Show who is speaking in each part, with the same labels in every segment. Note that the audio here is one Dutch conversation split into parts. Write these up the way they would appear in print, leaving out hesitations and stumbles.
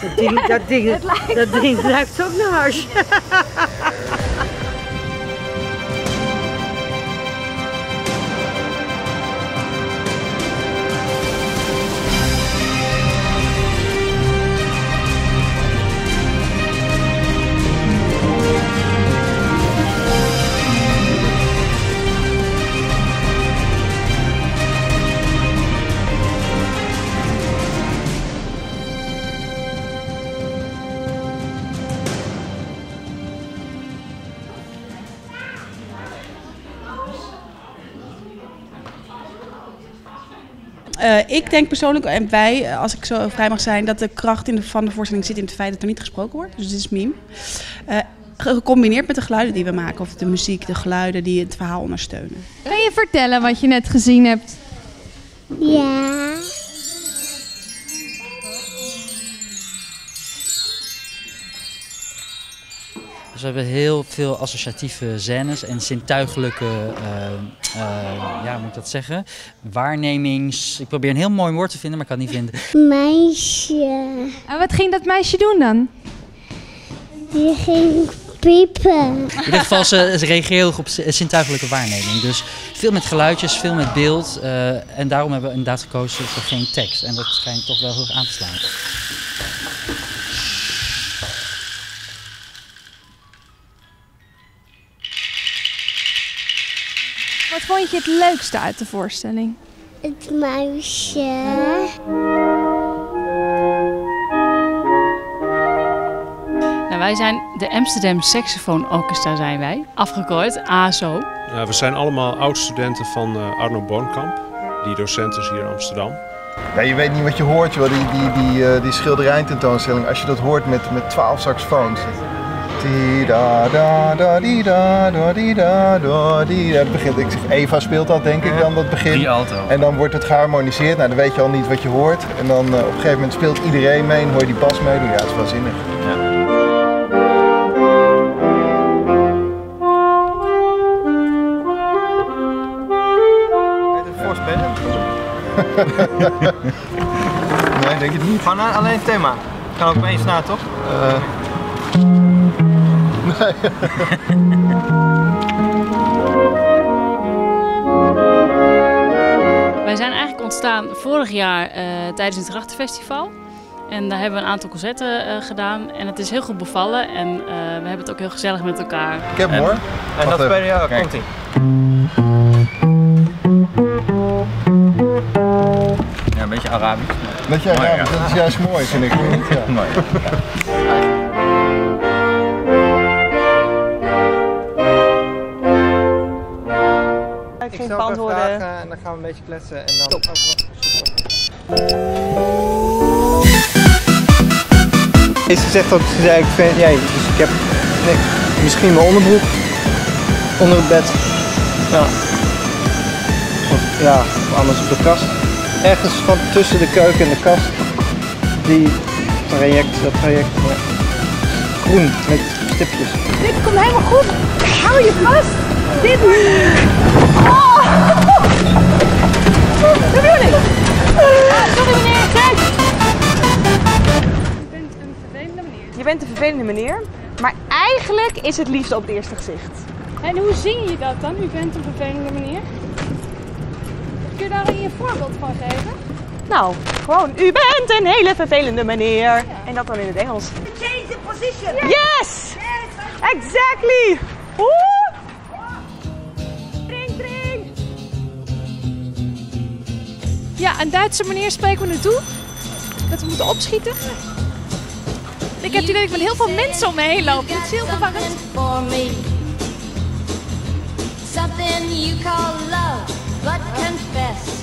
Speaker 1: Dat ding ruikt ook naar hash.
Speaker 2: Ik denk persoonlijk, en wij, als ik zo vrij mag zijn, dat de kracht van de voorstelling zit in het feit dat er niet gesproken wordt. Dus dit is meme. Gecombineerd met de geluiden die we maken, of de muziek, de geluiden die het verhaal ondersteunen.
Speaker 3: Kan je vertellen wat je net gezien hebt?
Speaker 4: Ja.
Speaker 5: Dus we hebben heel veel associatieve scènes en zintuigelijke, ja, hoe moet ik dat zeggen? Waarnemings... Ik probeer een heel mooi woord te vinden, maar ik kan het niet vinden.
Speaker 4: Meisje.
Speaker 3: En wat ging dat meisje doen dan?
Speaker 4: Die ging piepen.
Speaker 5: In ieder geval, ze reageren heel erg op zintuigelijke waarneming. Dus veel met geluidjes, veel met beeld. En daarom hebben we inderdaad gekozen voor geen tekst. En dat schijnt toch wel heel erg aan te slaan.
Speaker 3: Wat vond je het leukste uit de voorstelling?
Speaker 4: Het muisje.
Speaker 6: Nou, wij zijn de Amsterdam Saxophone Orchestra, zijn wij. Afgekort, ASO.
Speaker 7: We zijn allemaal oud-studenten van Arno Boonkamp, die docent is hier in Amsterdam.
Speaker 8: Ja, je weet niet wat je hoort, joh. Die schilderijtentoonstelling, als je dat hoort met 12 saxofoons. Dat begint, ik zeg, Eva speelt dat denk ik dan, dat begin. En dan wordt het geharmoniseerd, nou dan weet je al niet wat je hoort. En dan op een gegeven moment speelt iedereen mee en hoor je die bas meedoen. Ja, het is waanzinnig. Ja.
Speaker 9: Voorspellen?
Speaker 8: Nee, denk je het niet.
Speaker 9: Gewoon alleen het thema. Kan ook opeens na, toch?
Speaker 8: Nee.
Speaker 6: Wij zijn eigenlijk ontstaan vorig jaar tijdens het Grachtenfestival. En daar hebben we een aantal concerten gedaan. En het is heel goed bevallen. En we hebben het ook heel gezellig met elkaar.
Speaker 8: Ik heb hem hoor.
Speaker 9: En dat spelen jou, komt ie.
Speaker 10: Ja, een beetje Arabisch.
Speaker 8: Beetje Arabisch, dat is juist mooi vind ik. Ja.
Speaker 10: Mooi.
Speaker 9: Ik stel een vraag en dan gaan we een beetje kletsen en dan ook nog Ze zegt ook, ze zei, dus ik heb misschien mijn onderbroek onder het bed. Ja. Of anders op de kast. Ergens van tussen de keuken en de kast. Dat traject. Ja. Groen met stipjes.
Speaker 3: Dit komt helemaal goed. Hou je vast. Dit wordt leuk. Dat bedoel ik. Sorry meneer, kijk.
Speaker 2: Je bent een vervelende meneer, maar eigenlijk is het liefde op het eerste gezicht.
Speaker 3: En hoe zing je dat dan? U bent een vervelende meneer. Kun je daar een voorbeeld van geven?
Speaker 2: Nou, gewoon, u bent een hele vervelende meneer. Ja. En dat dan in het Engels.
Speaker 1: Change the position.
Speaker 2: Yes! Exactly! Oeh! Drink!
Speaker 3: Ja, een Duitse meneer spreken we nu toe. Dat we moeten opschieten. Ik heb het idee dat ik met heel veel mensen om me heen loop. Het is heel verwarrend.
Speaker 11: Something you call love, but confess.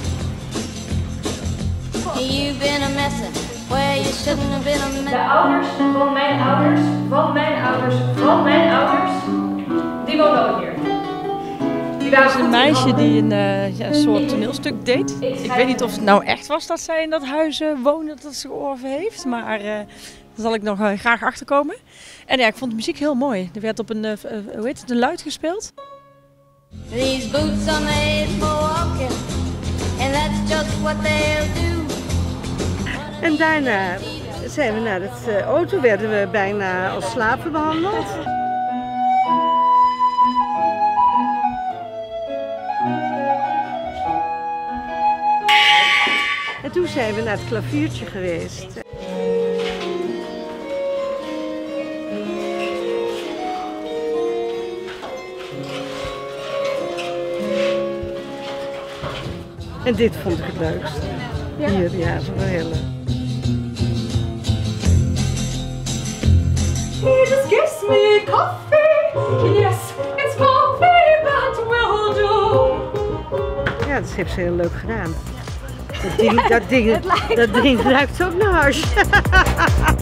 Speaker 11: You've been a messin' where you shouldn't have been a messin'.
Speaker 12: De ouders van mijn ouders, van mijn ouders, van mijn ouders, die wonen ook hier.
Speaker 13: Er was een meisje die een soort toneelstuk deed. Ik weet niet of het nou echt was dat zij in dat huis woonde, dat ze georven heeft. Maar daar zal ik nog graag achterkomen. En ja, ik vond de muziek heel mooi. Er werd op een, een luid gespeeld.
Speaker 11: These boots are made for walking, and that's just what they'll do.
Speaker 1: En daarna zijn we naar het auto, werden we bijna als slaven behandeld. En toen zijn we naar het klaviertje geweest. En dit vond ik het leukst. Ja. Hier, ja, dat is wel heel leuk.
Speaker 12: He just gives me coffee. Yes, it's coffee that will do.
Speaker 1: Ja, dat heeft ze heel leuk gedaan. Dat ding ruikt ook naar hars.